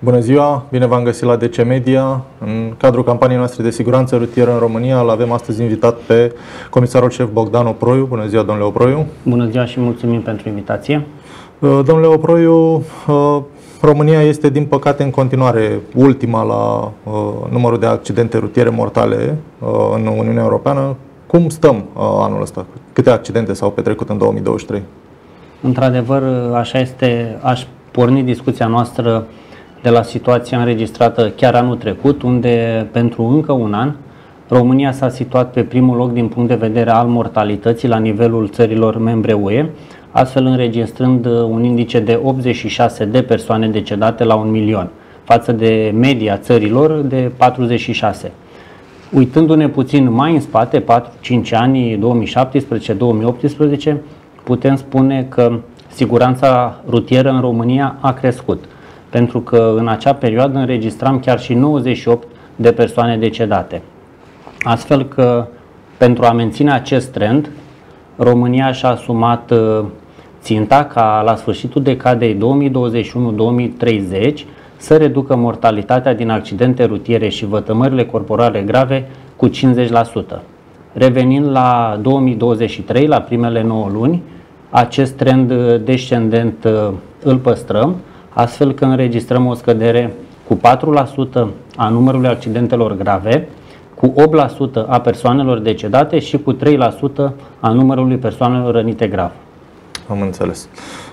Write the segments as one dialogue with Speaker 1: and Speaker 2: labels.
Speaker 1: Bună ziua, bine v-am găsit la DC Media. În cadrul campaniei noastre de siguranță rutieră în România, îl avem astăzi invitat pe comisarul șef Bogdan Oproiu. Bună ziua, domnule Oproiu.
Speaker 2: Bună ziua și mulțumim pentru invitație.
Speaker 1: Domnule Oproiu, România este din păcate în continuare ultima la numărul de accidente rutiere mortale în Uniunea Europeană. Cum stăm anul ăsta? Câte accidente s-au petrecut în 2023?
Speaker 2: Într-adevăr, așa este. Aș porni discuția noastră de la situația înregistrată chiar anul trecut, unde pentru încă un an România s-a situat pe primul loc din punct de vedere al mortalității la nivelul țărilor membre UE, astfel înregistrând un indice de 86 de persoane decedate la 1 milion, față de media țărilor de 46. Uitându-ne puțin mai în spate, 4-5 ani, 2017-2018, putem spune că siguranța rutieră în România a crescut, pentru că în acea perioadă înregistram chiar și 98 de persoane decedate. Astfel că, pentru a menține acest trend, România și-a asumat ținta ca la sfârșitul decadei 2021-2030 să reducă mortalitatea din accidente rutiere și vătămările corporale grave cu 50%. Revenind la 2023, la primele 9 luni, acest trend descendent îl păstrăm, astfel că înregistrăm o scădere cu 4% a numărului accidentelor grave, cu 8% a persoanelor decedate și cu 3% a numărului persoanelor rănite grav.
Speaker 1: Am înțeles.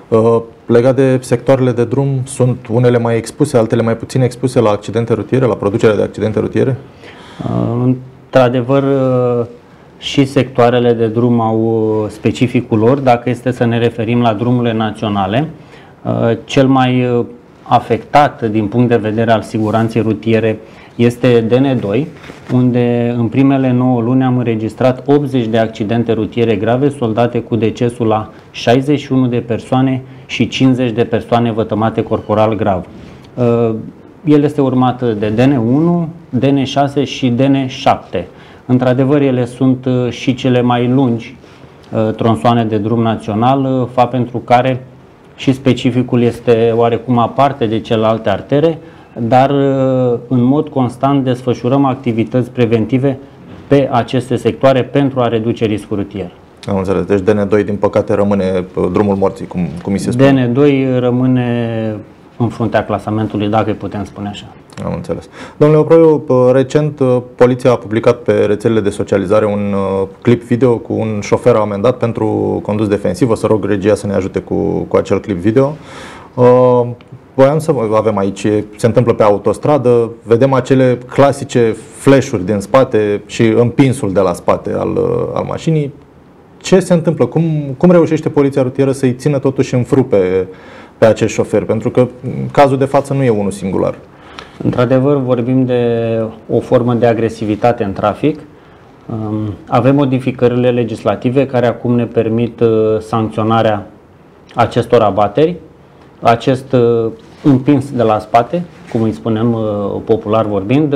Speaker 1: Legat de sectoarele de drum, sunt unele mai expuse, altele mai puțin expuse la accidente rutiere, la producerea de accidente rutiere?
Speaker 2: Într-adevăr, și sectoarele de drum au specificul lor. Dacă este să ne referim la drumurile naționale, cel mai afectat din punct de vedere al siguranței rutiere este DN2, unde în primele 9 luni am înregistrat 80 de accidente rutiere grave, soldate cu decesul la 61 de persoane și 50 de persoane vătămate corporal grav. El este urmat de DN1, DN6 și DN7. Într-adevăr, ele sunt și cele mai lungi tronsoane de drum național, fapt pentru care și specificul este oarecum aparte de celelalte artere, dar în mod constant desfășurăm activități preventive pe aceste sectoare pentru a reduce riscul rutier.
Speaker 1: Am înțeles. Deci DN2, din păcate, rămâne drumul morții, cum se spune.
Speaker 2: DN2 rămâne în fruntea clasamentului, dacă putem spune așa.
Speaker 1: Am înțeles. Domnule Oproiu, recent poliția a publicat pe rețelele de socializare un clip video cu un șofer amendat pentru condus defensiv. O să rog regia să ne ajute cu acel clip video. Voiam să avem aici, se întâmplă pe autostradă, vedem acele clasice flash-uri din spate și împinsul de la spate al mașinii. Ce se întâmplă? Cum reușește poliția rutieră să-i țină totuși în frâu pe acești șoferi? Pentru că cazul de față nu e unul singular.
Speaker 2: Într-adevăr, vorbim de o formă de agresivitate în trafic. Avem modificările legislative care acum ne permit sancționarea acestor abateri. Acest împins de la spate, cum îi spunem popular vorbind,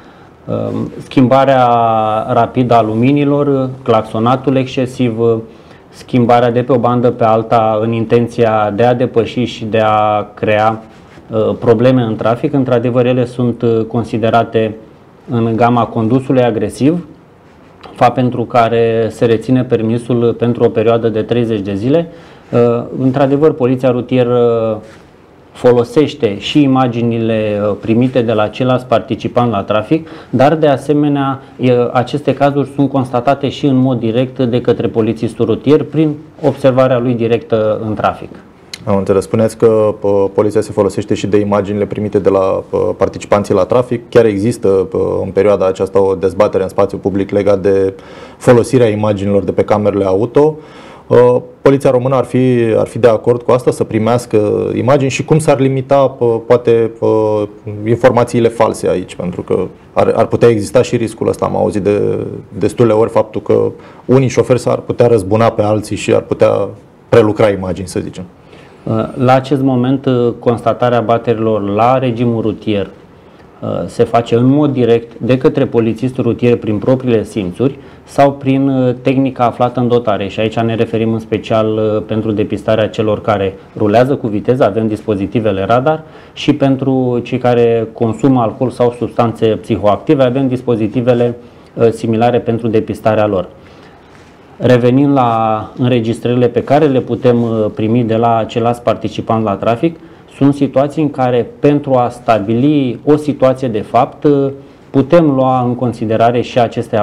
Speaker 2: schimbarea rapidă a luminilor, claxonatul excesiv, schimbarea de pe o bandă pe alta în intenția de a depăși și de a crea probleme în trafic. Într-adevăr, ele sunt considerate în gama condusului agresiv, fapt pentru care se reține permisul pentru o perioadă de 30 de zile. Într-adevăr, poliția rutieră folosește și imaginile primite de la ceilalți participanți la trafic, dar de asemenea aceste cazuri sunt constatate și în mod direct de către polițistul rutier prin observarea lui directă în trafic.
Speaker 1: Am înțeles. Spuneați că poliția se folosește și de imaginile primite de la participanții la trafic. Chiar există în perioada aceasta o dezbatere în spațiu public legat de folosirea imaginilor de pe camerele auto. Poliția română ar fi de acord cu asta, să primească imagini și cum s-ar limita poate informațiile false aici, pentru că ar putea exista și riscul ăsta. Am auzit de destule ori faptul că unii șoferi s-ar putea răzbuna pe alții și ar putea prelucra imagini, să zicem.
Speaker 2: La acest moment, constatarea abaterilor la regimul rutier se face în mod direct de către polițistul rutier prin propriile simțuri sau prin tehnica aflată în dotare. Și aici ne referim în special pentru depistarea celor care rulează cu viteză, avem dispozitivele radar, și pentru cei care consumă alcool sau substanțe psihoactive, avem dispozitivele similare pentru depistarea lor. Revenind la înregistrările pe care le putem primi de la ceilalți participanți la trafic, sunt situații în care pentru a stabili o situație de fapt putem lua în considerare și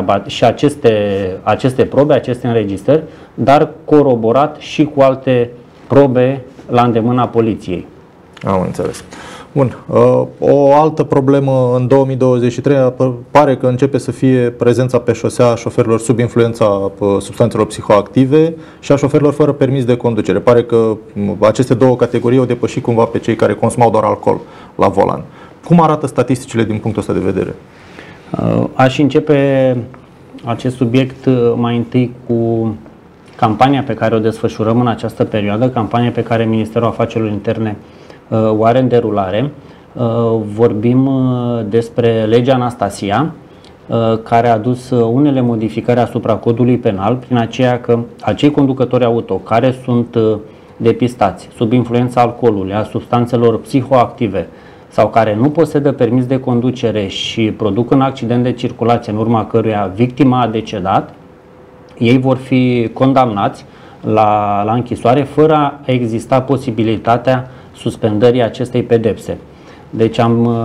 Speaker 2: aceste probe, aceste înregistrări, dar coroborat și cu alte probe la îndemâna poliției.
Speaker 1: Am înțeles. Bun. O altă problemă în 2023 pare că începe să fie prezența pe șosea a șoferilor sub influența substanțelor psihoactive și a șoferilor fără permis de conducere. Pare că aceste două categorii au depășit cumva pe cei care consumau doar alcool la volan. Cum arată statisticile din punctul ăsta de vedere?
Speaker 2: Aș începe acest subiect mai întâi cu campania pe care o desfășurăm în această perioadă, campania pe care Ministerul Afacerilor Interne o are în derulare. Vorbim despre legea Anastasia, care a adus unele modificări asupra codului penal, prin aceea că acei conducători auto care sunt depistați sub influența alcoolului, a substanțelor psihoactive sau care nu posedă permis de conducere și produc un accident de circulație în urma căruia victima a decedat, ei vor fi condamnați la închisoare fără a exista posibilitatea suspendării acestei pedepse. Deci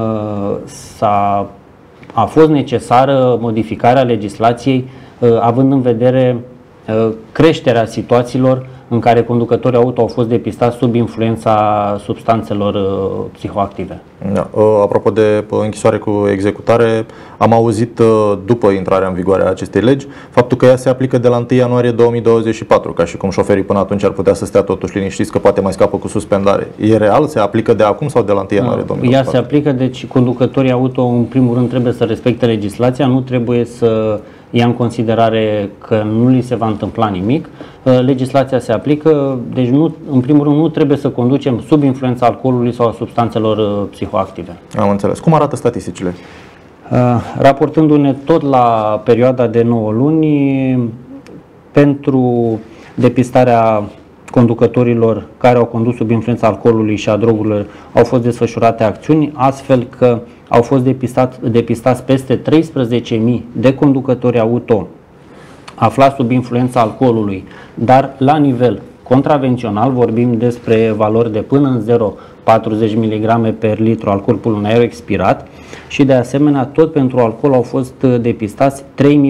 Speaker 2: a fost necesară modificarea legislației având în vedere creșterea situațiilor în care conducătorii auto au fost depistați sub influența substanțelor psihoactive.
Speaker 1: Da. Apropo de închisoare cu executare, am auzit după intrarea în vigoare a acestei legi faptul că ea se aplică de la 1 ianuarie 2024, ca și cum șoferii până atunci ar putea să stea totuși liniștiți că poate mai scapă cu suspendare. E real? Se aplică de acum sau de la 1 ianuarie 2024?
Speaker 2: Ea se aplică, deci conducătorii auto în primul rând trebuie să respecte legislația, nu trebuie să ia în considerare că nu li se va întâmpla nimic. Legislația se aplică, deci în primul rând nu trebuie să conducem sub influența alcoolului sau a substanțelor psihoactive.
Speaker 1: Am înțeles. Cum arată statisticile?
Speaker 2: Raportându-ne tot la perioada de 9 luni, pentru depistarea conducătorilor care au condus sub influența alcoolului și a drogurilor au fost desfășurate acțiuni, astfel că au fost depistați peste 13.000 de conducători auto aflați sub influența alcoolului, dar la nivel contravențional vorbim despre valori de până în 0,40 mg per litru al corpului aer expirat și de asemenea tot pentru alcool au fost depistați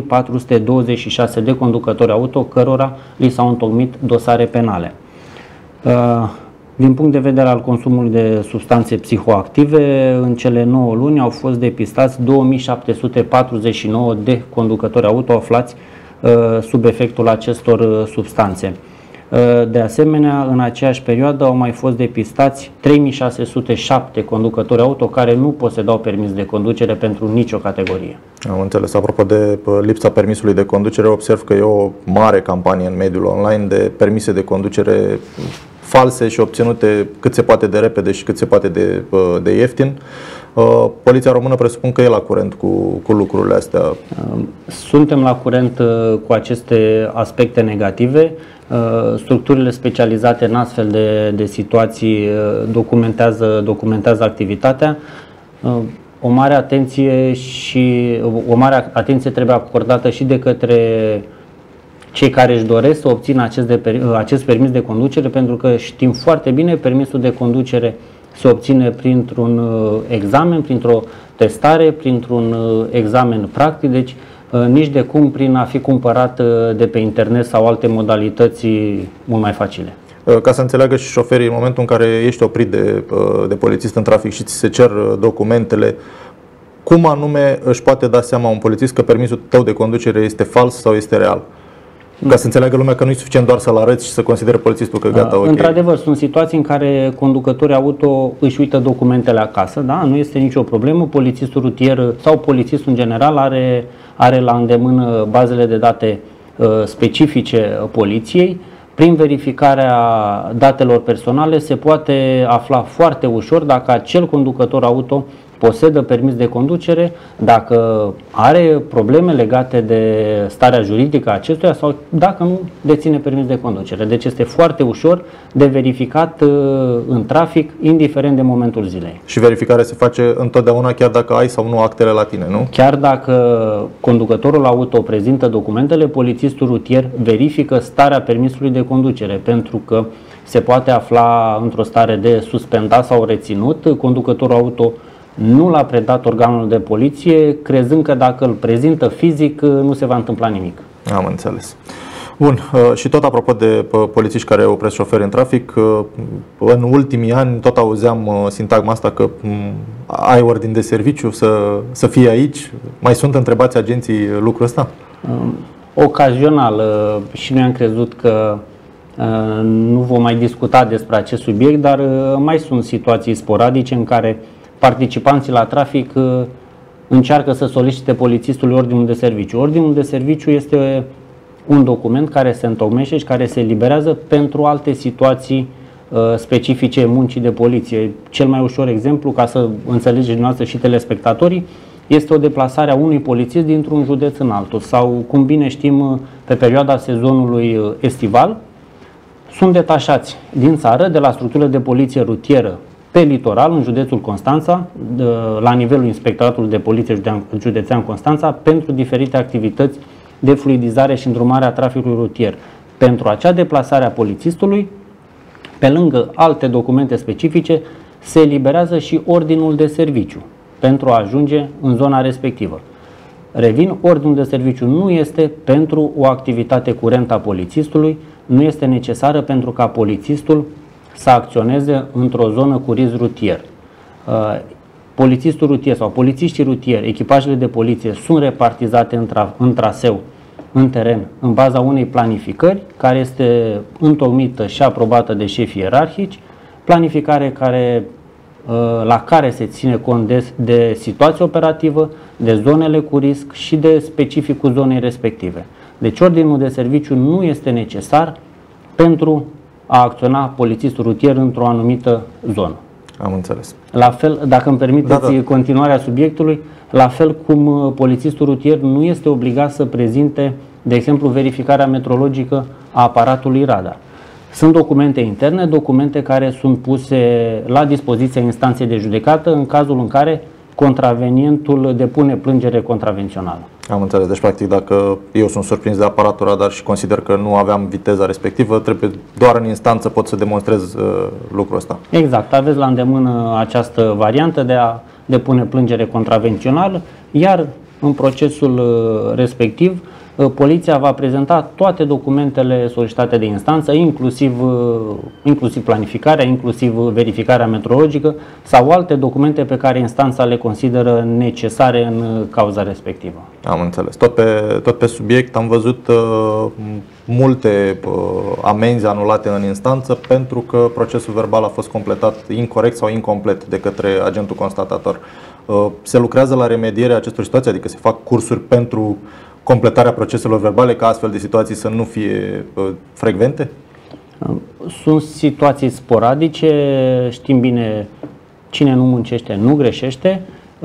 Speaker 2: 3.426 de conducători auto cărora li s-au întocmit dosare penale. Din punct de vedere al consumului de substanțe psihoactive, în cele 9 luni au fost depistați 2749 de conducători auto aflați sub efectul acestor substanțe. De asemenea, în aceeași perioadă au mai fost depistați 3607 conducători auto care nu posedau permis de conducere pentru nicio categorie.
Speaker 1: Am înțeles. Apropo de lipsa permisului de conducere, observ că e o mare campanie în mediul online de permise de conducere false și obținute cât se poate de repede și cât se poate de ieftin. Poliția română presupun că e la curent cu lucrurile astea.
Speaker 2: Suntem la curent cu aceste aspecte negative. Structurile specializate în astfel de situații documentează activitatea. O mare atenție trebuie acordată și de către cei care își doresc să obțină acest permis de conducere, pentru că știm foarte bine, permisul de conducere se obține printr-un examen, printr-o testare, printr-un examen practic, deci nici de cum prin a fi cumpărat de pe internet sau alte modalități mult mai facile.
Speaker 1: Ca să înțeleagă și șoferii, în momentul în care ești oprit de polițist în trafic și ți se cer documentele, cum anume își poate da seama un polițist că permisul tău de conducere este fals sau este real? Ca să înțeleagă lumea că nu e suficient doar să-l arăți și să considere polițistul că gata, ok.
Speaker 2: Într-adevăr, sunt situații în care conducătorii auto își uită documentele acasă, da? Nu este nicio problemă, polițistul rutier sau polițistul în general are la îndemână bazele de date specifice poliției. Prin verificarea datelor personale se poate afla foarte ușor dacă acel conducător auto posedă permis de conducere, dacă are probleme legate de starea juridică a acestuia sau dacă nu deține permis de conducere. Deci este foarte ușor de verificat în trafic, indiferent de momentul zilei.
Speaker 1: Și verificarea se face întotdeauna, chiar dacă ai sau nu actele la tine, nu?
Speaker 2: Chiar dacă conducătorul auto prezintă documentele, polițistul rutier verifică starea permisului de conducere, pentru că se poate afla într-o stare de suspendat sau reținut. Conducătorul auto nu l-a predat organul de poliție, crezând că dacă îl prezintă fizic nu se va întâmpla nimic.
Speaker 1: Am înțeles. Bun, și tot apropo de polițiști care opresc șoferi în trafic, în ultimii ani tot auzeam sintagma asta că ai ordin de serviciu să fii aici. Mai sunt întrebați agenții lucrul ăsta?
Speaker 2: Ocazional, și noi am crezut că nu vom mai discuta despre acest subiect, dar mai sunt situații sporadice în care participanții la trafic încearcă să solicite polițistului ordinul de serviciu. Ordinul de serviciu este un document care se întocmește și care se eliberează pentru alte situații specifice muncii de poliție. Cel mai ușor exemplu, ca să înțelegeți dumneavoastră și telespectatorii, este o deplasare a unui polițist dintr-un județ în altul sau, cum bine știm, pe perioada sezonului estival, sunt detașați din țară, de la structurile de poliție rutieră pe litoral, în județul Constanța, la nivelul Inspectoratului de Poliție Județean Constanța, pentru diferite activități de fluidizare și îndrumare a traficului rutier. Pentru acea deplasare a polițistului, pe lângă alte documente specifice, se eliberează și ordinul de serviciu pentru a ajunge în zona respectivă. Revin, ordinul de serviciu nu este pentru o activitate curentă a polițistului, nu este necesară pentru ca polițistul să acționeze într-o zonă cu risc rutier. Polițistul rutier sau polițiștii rutieri, echipajele de poliție sunt repartizate în traseu, în teren, în baza unei planificări care este întocmită și aprobată de șefii ierarhici, planificare la care se ține cont de situație operativă, de zonele cu risc și de specificul zonei respective. Deci ordinul de serviciu nu este necesar pentru a acționa polițistul rutier într-o anumită zonă.
Speaker 1: Am înțeles.
Speaker 2: La fel, dacă îmi permiteți continuarea subiectului, la fel cum polițistul rutier nu este obligat să prezinte, de exemplu, verificarea metrologică a aparatului radar. Sunt documente interne, documente care sunt puse la dispoziția instanței de judecată în cazul în care contravenientul depune plângere contravențională.
Speaker 1: Am înțeles. Deci, practic, dacă eu sunt surprins de aparatul radar și consider că nu aveam viteza respectivă, trebuie doar în instanță pot să demonstrez lucrul ăsta.
Speaker 2: Exact. Aveți la îndemână această variantă de a depune plângere contravențională, iar în procesul respectiv, poliția va prezenta toate documentele solicitate de instanță, inclusiv planificarea, inclusiv verificarea metrologică sau alte documente pe care instanța le consideră necesare în cauza respectivă.
Speaker 1: Am înțeles. Tot pe subiect am văzut multe amenzi anulate în instanță pentru că procesul verbal a fost completat incorect sau incomplet de către agentul constatator. Se lucrează la remedierea acestor situații, adică se fac cursuri pentru completarea proceselor verbale ca astfel de situații să nu fie frecvente?
Speaker 2: Sunt situații sporadice, știm bine, cine nu muncește nu greșește.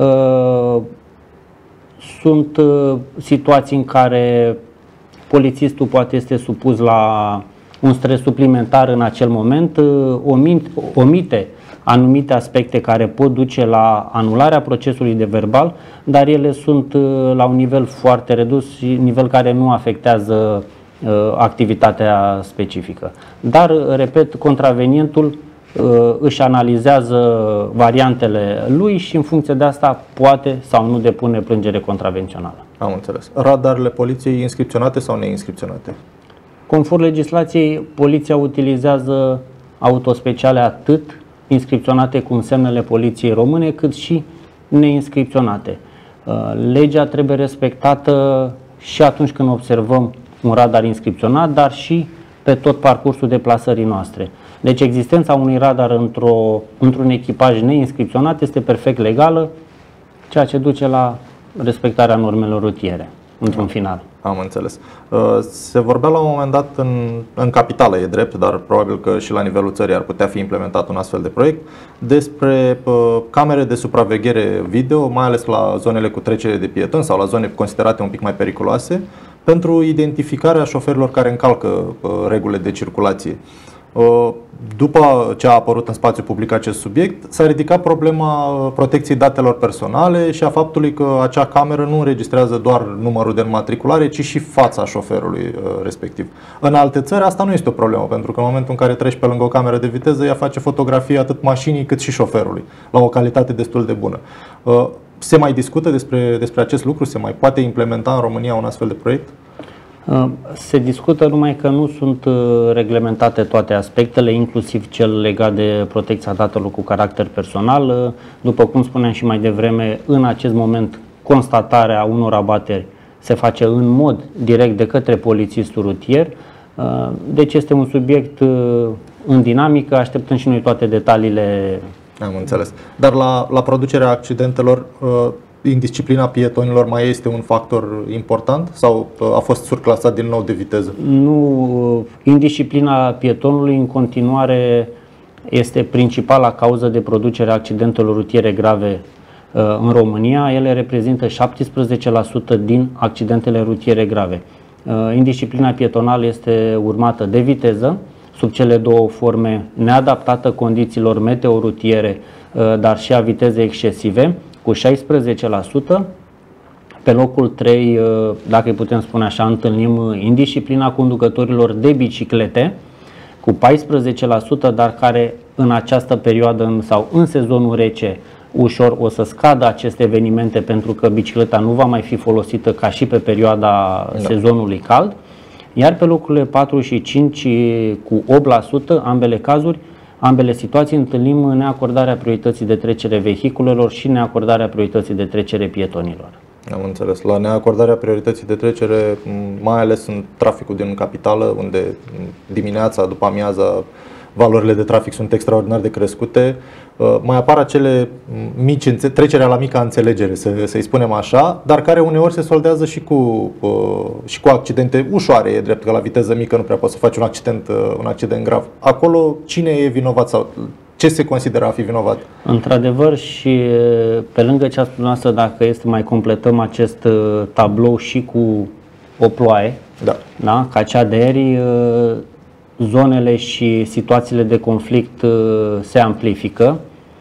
Speaker 2: Sunt situații în care polițistul poate este supus la un stres suplimentar în acel moment, omite anumite aspecte care pot duce la anularea procesului de verbal, dar ele sunt la un nivel foarte redus și nivel care nu afectează activitatea specifică. Dar, repet, contravenientul își analizează variantele lui și în funcție de asta poate sau nu depune plângere contravențională.
Speaker 1: Am înțeles. Radarele poliției inscripționate sau neinscripționate?
Speaker 2: Conform legislației, poliția utilizează autospeciale atât inscripționate cu semnele poliției române, cât și neinscripționate. Legea trebuie respectată și atunci când observăm un radar inscripționat, dar și pe tot parcursul deplasării noastre. Deci existența unui radar într-un echipaj neinscripționat este perfect legală, ceea ce duce la respectarea normelor rutiere, într-un final.
Speaker 1: Am înțeles. Se vorbea la un moment dat în capitală, e drept, dar probabil că și la nivelul țării ar putea fi implementat un astfel de proiect, despre camere de supraveghere video, mai ales la zonele cu trecere de pietoni sau la zone considerate un pic mai periculoase, pentru identificarea șoferilor care încalcă regulile de circulație. După ce a apărut în spațiu public acest subiect, s-a ridicat problema protecției datelor personale și a faptului că acea cameră nu înregistrează doar numărul de înmatriculare, ci și fața șoferului respectiv. În alte țări asta nu este o problemă, pentru că în momentul în care treci pe lângă o cameră de viteză, ea face fotografie atât mașinii cât și șoferului, la o calitate destul de bună. Se mai discută despre acest lucru? Se mai poate implementa în România un astfel de proiect?
Speaker 2: Se discută, numai că nu sunt reglementate toate aspectele, inclusiv cel legat de protecția datelor cu caracter personal. După cum spuneam și mai devreme, în acest moment constatarea unor abateri se face în mod direct de către polițistul rutier. Deci este un subiect în dinamică, așteptăm și noi toate detaliile.
Speaker 1: Am înțeles. Dar la producerea accidentelor, indisciplina pietonilor mai este un factor important sau a fost surclasat din nou de viteză?
Speaker 2: Nu, indisciplina pietonului în continuare este principala cauză de producere a accidentelor rutiere grave în România. Ele reprezintă 17% din accidentele rutiere grave. Indisciplina pietonală este urmată de viteză, sub cele două forme, neadaptată condițiilor meteorutiere, dar și a vitezei excesive, cu 16%. Pe locul 3, dacă îi putem spune așa, întâlnim indisciplina conducătorilor de biciclete, cu 14%, dar care în această perioadă sau în sezonul rece ușor o să scadă aceste evenimente, pentru că bicicleta nu va mai fi folosită ca și pe perioada sezonului cald. Iar pe locurile 4 și 5 cu 8%, ambele cazuri, ambele situații, întâlnim neacordarea priorității de trecere vehiculelor și neacordarea priorității de trecere pietonilor.
Speaker 1: Am înțeles. La neacordarea priorității de trecere, mai ales în traficul din capitală, unde dimineața, după amiaza, valorile de trafic sunt extraordinar de crescute, mai apar acele mici, trecerea la mica înțelegere, să-i spunem așa, dar care uneori se soldează și cu accidente ușoare. E drept că la viteză mică nu prea poți să faci un accident grav. Acolo cine e vinovat sau ce se consideră a fi vinovat?
Speaker 2: Într-adevăr, și pe lângă ce a spus noastră, dacă este mai completăm acest tablou și cu o ploaie, da, ca cea de ieri, zonele și situațiile de conflict se amplifică.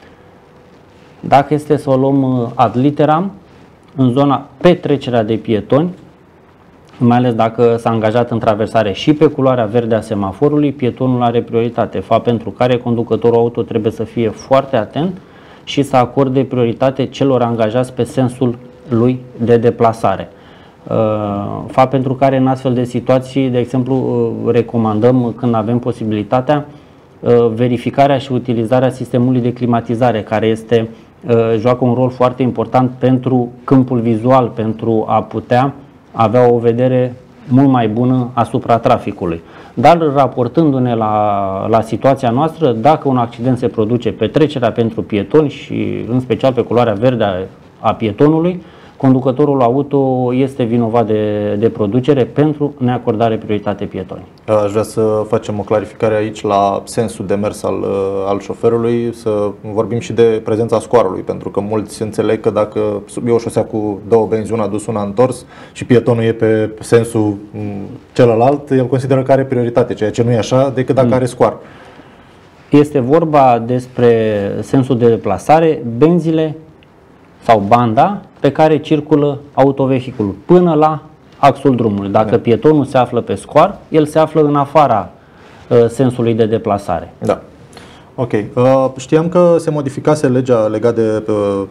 Speaker 2: Dacă este să o luăm ad literam, în zona petrecerea de pietoni, mai ales dacă s-a angajat în traversare și pe culoarea verde a semaforului, pietonul are prioritate, fapt pentru care conducătorul auto trebuie să fie foarte atent și să acorde prioritate celor angajați pe sensul lui de deplasare. Fapt pentru care în astfel de situații, de exemplu, recomandăm, când avem posibilitatea, verificarea și utilizarea sistemului de climatizare, care joacă un rol foarte important pentru câmpul vizual, pentru a putea avea o vedere mult mai bună asupra traficului. Dar raportându-ne la situația noastră, dacă un accident se produce pe trecerea pentru pietoni și în special pe culoarea verde a pietonului, conducătorul auto este vinovat de producere pentru neacordare prioritate pietoni.
Speaker 1: Aș vrea să facem o clarificare aici la sensul de mers al șoferului, să vorbim și de prezența scoarului, pentru că mulți înțeleg că dacă e o șosea cu două benzi, una dus, una întors, și pietonul e pe sensul celălalt, el consideră că are prioritate, ceea ce nu e așa decât dacă are scoar.
Speaker 2: Este vorba despre sensul de deplasare, benzile sau banda pe care circulă autovehiculul până la axul drumului. Dacă pietonul se află pe scoar, el se află în afara sensului de deplasare.
Speaker 1: Da. Ok. Știam că se modificase legea legată de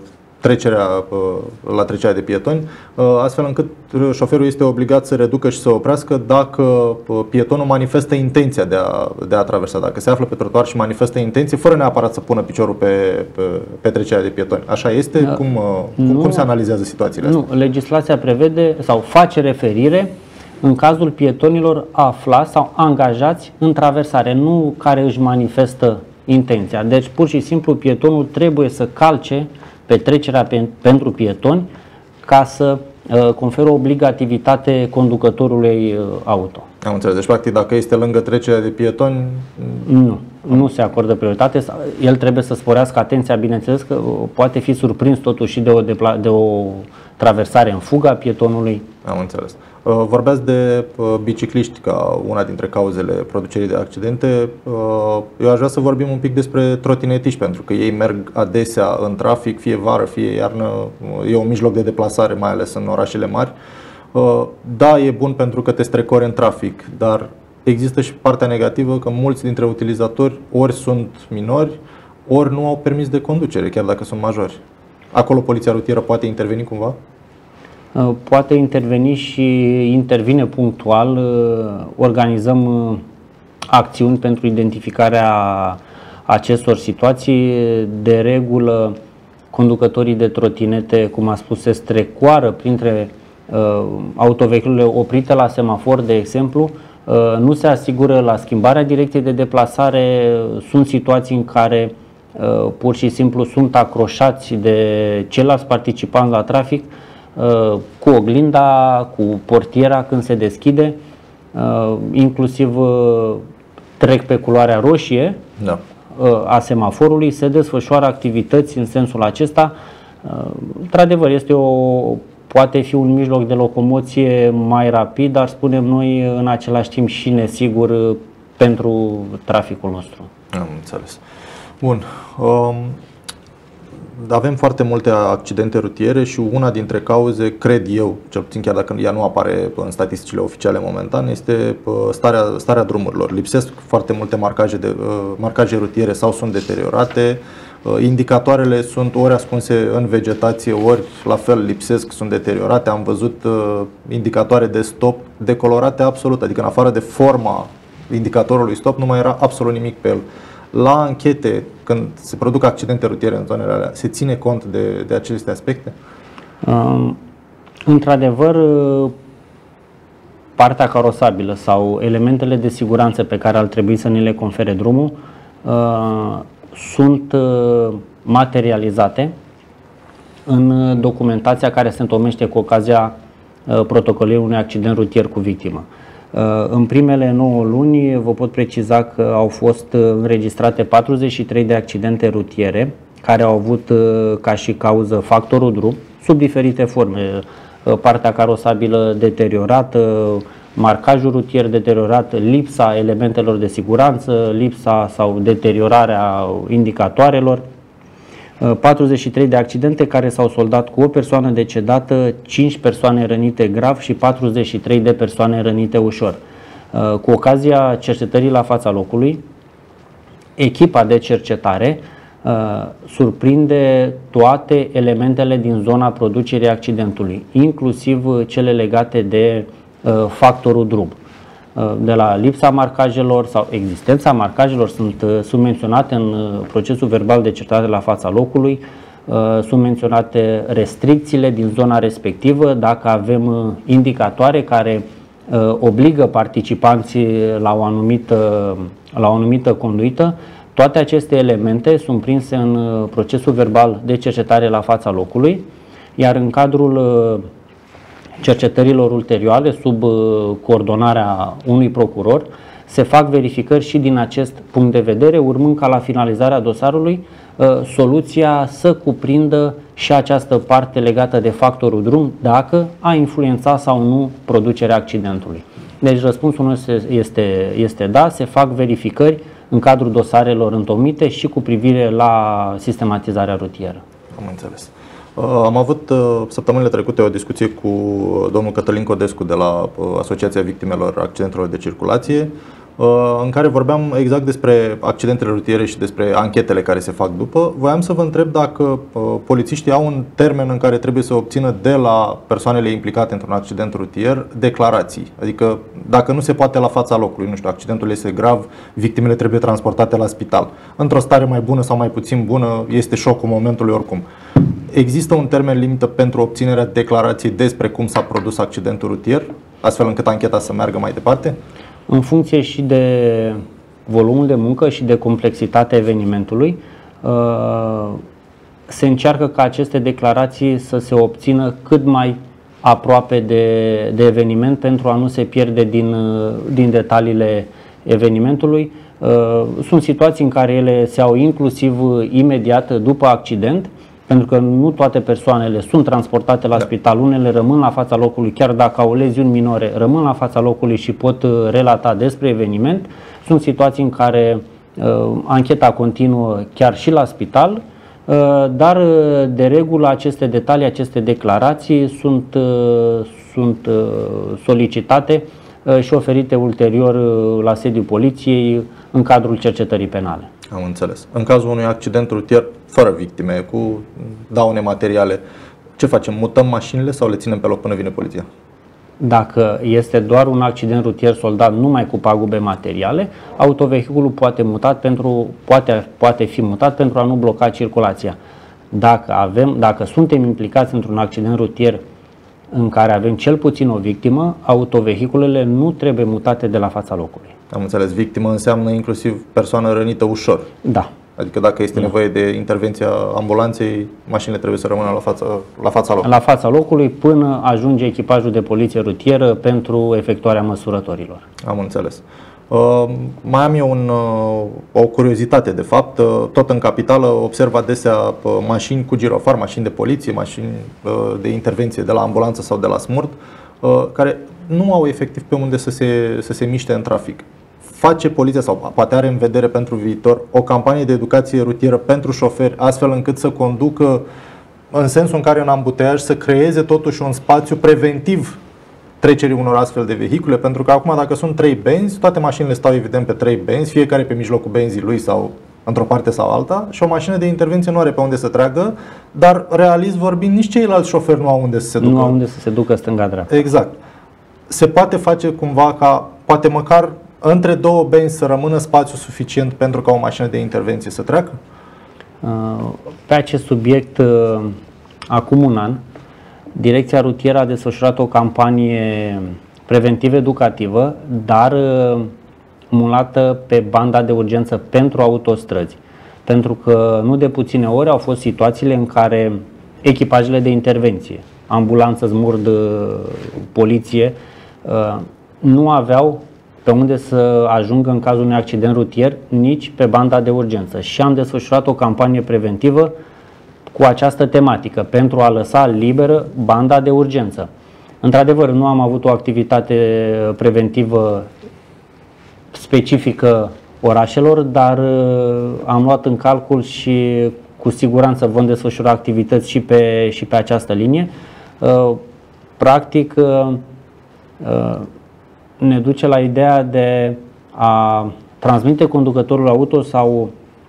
Speaker 1: la trecerea de pietoni, astfel încât șoferul este obligat să reducă și să oprească dacă pietonul manifestă intenția de a traversa, dacă se află pe trotuar și manifestă intenție, fără neapărat să pună piciorul pe trecerea de pietoni. Așa este? Cum se analizează situațiile astea?
Speaker 2: Nu, legislația prevede sau face referire în cazul pietonilor aflați sau angajați în traversare, nu care își manifestă intenția. Deci, pur și simplu, pietonul trebuie să calce pe trecerea pentru pietoni ca să conferă obligativitate conducătorului auto.
Speaker 1: Am înțeles. Deci, practic, dacă este lângă trecerea de pietoni...
Speaker 2: Nu se acordă prioritate. El trebuie să sporească atenția, bineînțeles că poate fi surprins totuși de o traversare în fugă a pietonului.
Speaker 1: Am înțeles. Vorbeați de bicicliști ca una dintre cauzele producerii de accidente. Eu aș vrea să vorbim un pic despre trotinetiști, pentru că ei merg adesea în trafic, fie vară, fie iarnă. E un mijloc de deplasare, mai ales în orașele mari. Da, e bun pentru că te strecori în trafic, dar există și partea negativă, că mulți dintre utilizatori ori sunt minori, ori nu au permis de conducere, chiar dacă sunt majori. Acolo poliția rutieră poate interveni cumva?
Speaker 2: Poate interveni și intervine punctual. Organizăm acțiuni pentru identificarea acestor situații. De regulă, conducătorii de trotinete, cum a spus, se strecoară printre autovehiculele oprite la semafor, de exemplu, nu se asigură la schimbarea direcției de deplasare. Sunt situații în care pur și simplu sunt acroșați de ceilalți participanți la trafic, cu oglinda, cu portiera când se deschide, inclusiv trec pe culoarea roșie a semaforului, se desfășoară activități în sensul acesta. Într-adevăr, poate fi un mijloc de locomoție mai rapid, dar spunem noi în același timp și nesigur pentru traficul nostru.
Speaker 1: Am înțeles. Bun. Avem foarte multe accidente rutiere și una dintre cauze, cred eu, cel puțin chiar dacă ea nu apare în statisticile oficiale momentan, este starea drumurilor. Lipsesc foarte multe marcaje rutiere sau sunt deteriorate. Indicatoarele sunt ori ascunse în vegetație, ori la fel lipsesc, sunt deteriorate. Am văzut indicatoare de stop decolorate absolut, adică în afară de forma indicatorului stop nu mai era absolut nimic pe el. La anchete, când se produc accidente rutiere în zonele alea, se ține cont de aceste aspecte?
Speaker 2: Într-adevăr, partea carosabilă sau elementele de siguranță pe care ar trebui să ne le confere drumul sunt materializate în documentația care se întocmește cu ocazia protocolului unui accident rutier cu victimă. În primele 9 luni vă pot preciza că au fost înregistrate 43 de accidente rutiere care au avut ca și cauză factorul drum sub diferite forme. Partea carosabilă deteriorată, marcajul rutier deteriorat, lipsa elementelor de siguranță, lipsa sau deteriorarea indicatoarelor. 43 de accidente care s-au soldat cu o persoană decedată, 5 persoane rănite grav și 43 de persoane rănite ușor. Cu ocazia cercetării la fața locului, echipa de cercetare surprinde toate elementele din zona producerii accidentului, inclusiv cele legate de factorul drum. De la lipsa marcajelor sau existența marcajelor sunt menționate în procesul verbal de cercetare la fața locului, sunt menționate restricțiile din zona respectivă, dacă avem indicatoare care obligă participanții la o anumită conduită. Toate aceste elemente sunt prinse în procesul verbal de cercetare la fața locului, iar în cadrul cercetărilor ulterioare, sub coordonarea unui procuror, se fac verificări și din acest punct de vedere, urmând ca la finalizarea dosarului soluția să cuprindă și această parte legată de factorul drum, dacă a influențat sau nu producerea accidentului. Deci răspunsul nostru este da, se fac verificări în cadrul dosarelor întocmite și cu privire la sistematizarea rutieră.
Speaker 1: Am înțeles. Am avut săptămânile trecute o discuție cu domnul Cătălin Codescu de la Asociația Victimelor Accidentelor de Circulație, în care vorbeam exact despre accidentele rutiere și despre anchetele care se fac după. Voiam să vă întreb dacă polițiștii au un termen în care trebuie să obțină de la persoanele implicate într-un accident rutier declarații. Adică dacă nu se poate la fața locului, nu știu, accidentul este grav, victimele trebuie transportate la spital. Într-o stare mai bună sau mai puțin bună, este șocul momentului oricum. Există un termen limită pentru obținerea declarației despre cum s-a produs accidentul rutier, astfel încât ancheta să meargă mai departe?
Speaker 2: În funcție și de volumul de muncă și de complexitatea evenimentului, se încearcă ca aceste declarații să se obțină cât mai aproape de eveniment pentru a nu se pierde din detaliile evenimentului. Sunt situații în care ele se au inclusiv imediat după accident, pentru că nu toate persoanele sunt transportate la spital, unele rămân la fața locului, chiar dacă au leziuni minore, rămân la fața locului și pot relata despre eveniment. Sunt situații în care ancheta continuă chiar și la spital, dar de regulă aceste detalii, aceste declarații sunt solicitate și oferite ulterior la sediul poliției în cadrul cercetării penale.
Speaker 1: Am înțeles. În cazul unui accident rutier fără victime, cu daune materiale, ce facem? Mutăm mașinile sau le ținem pe loc până vine poliția?
Speaker 2: Dacă este doar un accident rutier soldat numai cu pagube materiale, autovehiculul poate fi mutat pentru a nu bloca circulația. Dacă suntem implicați într-un accident rutier în care avem cel puțin o victimă, autovehiculele nu trebuie mutate de la fața locului.
Speaker 1: Am înțeles. Victimă înseamnă inclusiv persoană rănită ușor.
Speaker 2: Da.
Speaker 1: Adică dacă este nevoie de intervenția ambulanței, mașinile trebuie să rămână la fața locului.
Speaker 2: La fața locului până ajunge echipajul de poliție rutieră pentru efectuarea măsurătorilor.
Speaker 1: Am înțeles. Mai am eu o curiozitate, de fapt. Tot în capitală observ adesea mașini cu girofar, mașini de poliție, mașini de intervenție de la ambulanță sau de la SMURD, care nu au efectiv pe unde să se miște în trafic. Face poliția sau poate are în vedere pentru viitor o campanie de educație rutieră pentru șoferi, astfel încât să conducă în sensul în care un ambuteiaj să creeze totuși un spațiu preventiv trecerii unor astfel de vehicule, pentru că acum dacă sunt 3 benzi, toate mașinile stau evident pe 3 benzi, fiecare pe mijlocul benzii lui sau într-o parte sau alta, și o mașină de intervenție nu are pe unde să treagă, dar realist vorbind, nici ceilalți șoferi nu au unde să se ducă.
Speaker 2: Nu au unde să se ducă stânga-dreapta.
Speaker 1: Exact. Se poate face cumva ca, poate măcar între 2 benzi să rămână spațiu suficient pentru ca o mașină de intervenție să treacă?
Speaker 2: Pe acest subiect, acum un an, Direcția Rutieră a desfășurat o campanie preventiv-educativă, dar mulată pe banda de urgență pentru autostrăzi. Pentru că nu de puține ori au fost situațiile în care echipajele de intervenție, ambulanță, SMURD, poliție, nu aveau pe unde să ajungă în cazul unui accident rutier, nici pe banda de urgență. Și am desfășurat o campanie preventivă cu această tematică, pentru a lăsa liberă banda de urgență. Într-adevăr, nu am avut o activitate preventivă specifică orașelor, dar am luat în calcul și cu siguranță vom desfășura activități și pe această linie. Practic, ne duce la ideea de a transmite conducătorul auto sau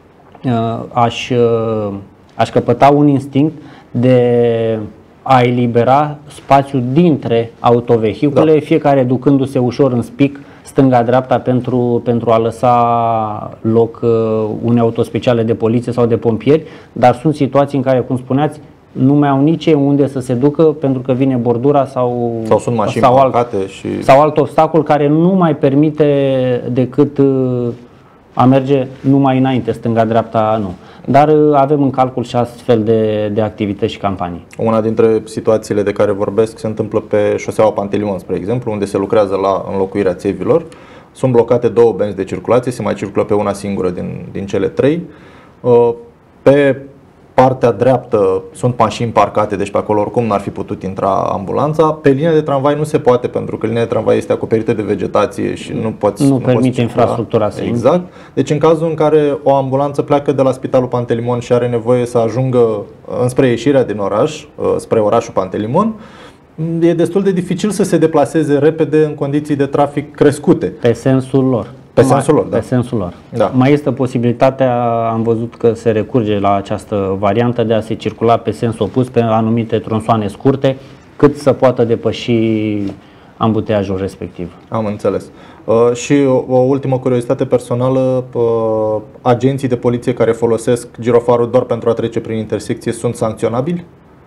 Speaker 2: aș căpăta un instinct de a elibera spațiu dintre autovehicule, fiecare ducându-se ușor în spic stânga-dreapta pentru a lăsa loc unei autospeciale de poliție sau de pompieri, dar sunt situații în care, cum spuneați, nu mai au nici unde să se ducă pentru că vine bordura sau
Speaker 1: sunt mașini parcate
Speaker 2: sau alt obstacol care nu mai permite decât a merge numai înainte, stânga-dreapta nu. Dar avem în calcul și astfel de activități și campanii.
Speaker 1: Una dintre situațiile de care vorbesc se întâmplă pe șoseaua Pantelimon, spre exemplu, unde se lucrează la înlocuirea țevilor. Sunt blocate 2 benzi de circulație, se mai circulă pe una singură din cele 3. Pe partea dreaptă sunt mașini parcate, deci pe acolo oricum n-ar fi putut intra ambulanța. Pe linia de tramvai nu se poate, pentru că linia de tramvai este acoperită de vegetație și nu
Speaker 2: permite infrastructura să intre.
Speaker 1: Exact. Deci în cazul în care o ambulanță pleacă de la Spitalul Pantelimon și are nevoie să ajungă înspre ieșirea din oraș, spre orașul Pantelimon, e destul de dificil să se deplaseze repede în condiții de trafic crescute.
Speaker 2: Pe sensul lor.
Speaker 1: Pe sensul lor, da.
Speaker 2: Pe sensul lor.
Speaker 1: Da.
Speaker 2: Mai este posibilitatea, am văzut că se recurge la această variantă de a se circula pe sens opus pe anumite tronsoane scurte, cât să poată depăși ambuteiajul respectiv.
Speaker 1: Am înțeles. Și o ultimă curiozitate personală, agenții de poliție care folosesc girofarul doar pentru a trece prin intersecție sunt sancționabili?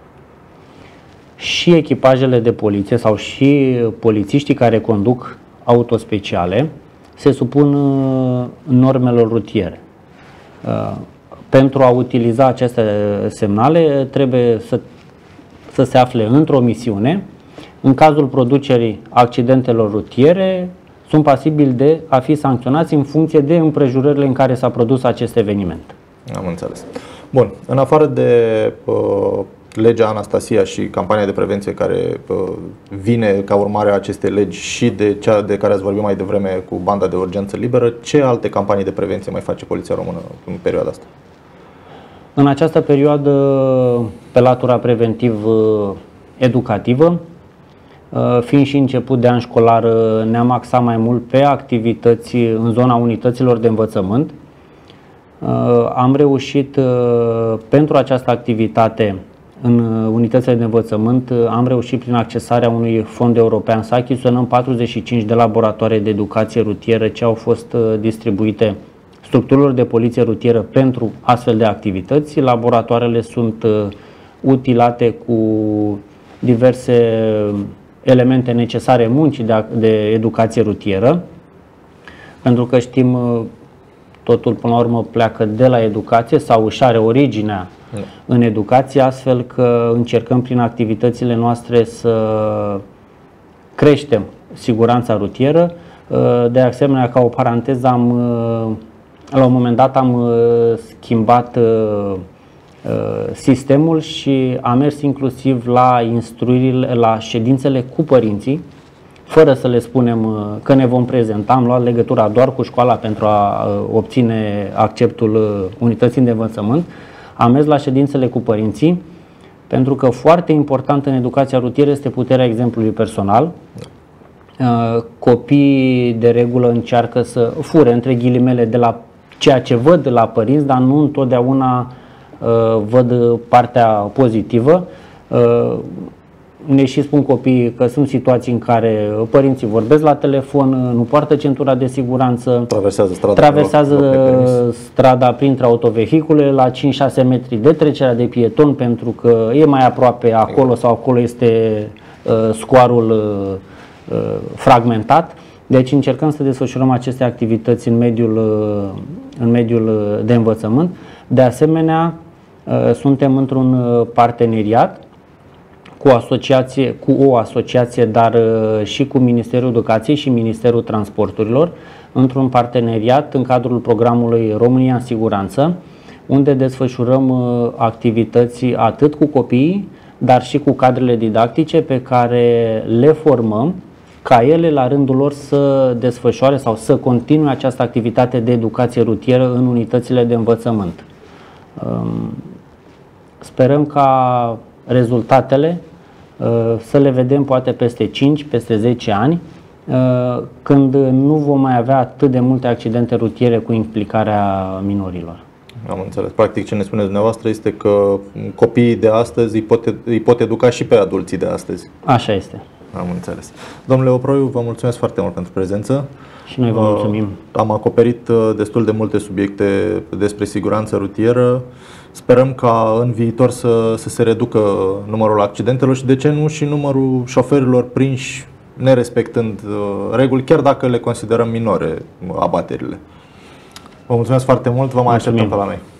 Speaker 2: Și echipajele de poliție sau și polițiștii care conduc autospeciale se supun normelor rutiere. Pentru a utiliza aceste semnale trebuie să se afle într-o misiune în cazul producerii accidentelor rutiere, sunt pasibili de a fi sancționați în funcție de împrejurările în care s-a produs acest eveniment.
Speaker 1: Am înțeles. Bun, în afară de legea Anastasia și campania de prevenție care vine ca urmare a acestei legi și de cea de care ați vorbit mai devreme cu banda de urgență liberă, ce alte campanii de prevenție mai face Poliția Română în perioada asta?
Speaker 2: În această perioadă, pe latura preventiv-educativă, fiind și început de an școlar, ne-am axat mai mult pe activități în zona unităților de învățământ. Am reușit pentru această activitate în unitățile de învățământ, am reușit prin accesarea unui fond european să achiziționăm 45 de laboratoare de educație rutieră ce au fost distribuite structurilor de poliție rutieră pentru astfel de activități. Laboratoarele sunt utilate cu diverse elemente necesare muncii de educație rutieră, pentru că știm, totul până la urmă pleacă de la educație sau își are originea în educație, astfel că încercăm prin activitățile noastre să creștem siguranța rutieră. De asemenea, ca o paranteză, la un moment dat am schimbat sistemul și am mers inclusiv la instruirile, la ședințele cu părinții, fără să le spunem că ne vom prezenta. Am luat legătura doar cu școala pentru a obține acceptul unității de învățământ. Am mers la ședințele cu părinții, pentru că foarte important în educația rutieră este puterea exemplului personal. Copiii de regulă încearcă să fure, între ghilimele, de la ceea ce văd de la părinți, dar nu întotdeauna văd partea pozitivă. Ne și spun copiii că sunt situații în care părinții vorbesc la telefon, nu poartă centura de siguranță, traversează strada printre autovehicule la 5-6 metri de trecerea de pieton, pentru că e mai aproape acolo sau acolo este scoarul fragmentat. Deci încercăm să desfășurăm aceste activități în mediul de învățământ. De asemenea, suntem într-un parteneriat cu o asociație, dar și cu Ministerul Educației și Ministerul Transporturilor, într-un parteneriat în cadrul programului România în Siguranță, unde desfășurăm activități atât cu copiii, dar și cu cadrele didactice pe care le formăm ca ele la rândul lor să desfășoare sau să continue această activitate de educație rutieră în unitățile de învățământ. Sperăm ca rezultatele să le vedem poate peste 5, peste 10 ani, când nu vom mai avea atât de multe accidente rutiere cu implicarea minorilor.
Speaker 1: Am înțeles. Practic ce ne spuneți dumneavoastră este că copiii de astăzi îi pot educa și pe adulții de astăzi.
Speaker 2: Așa este.
Speaker 1: Am înțeles. Domnule Oproiu, vă mulțumesc foarte mult pentru prezență.
Speaker 2: Și noi vă mulțumim.
Speaker 1: Am acoperit destul de multe subiecte despre siguranță rutieră. Sperăm ca în viitor să se reducă numărul accidentelor și, de ce nu, și numărul șoferilor prinși nerespectând reguli, chiar dacă le considerăm minore abaterile. Vă mulțumesc foarte mult, vă mai așteptăm pe la noi.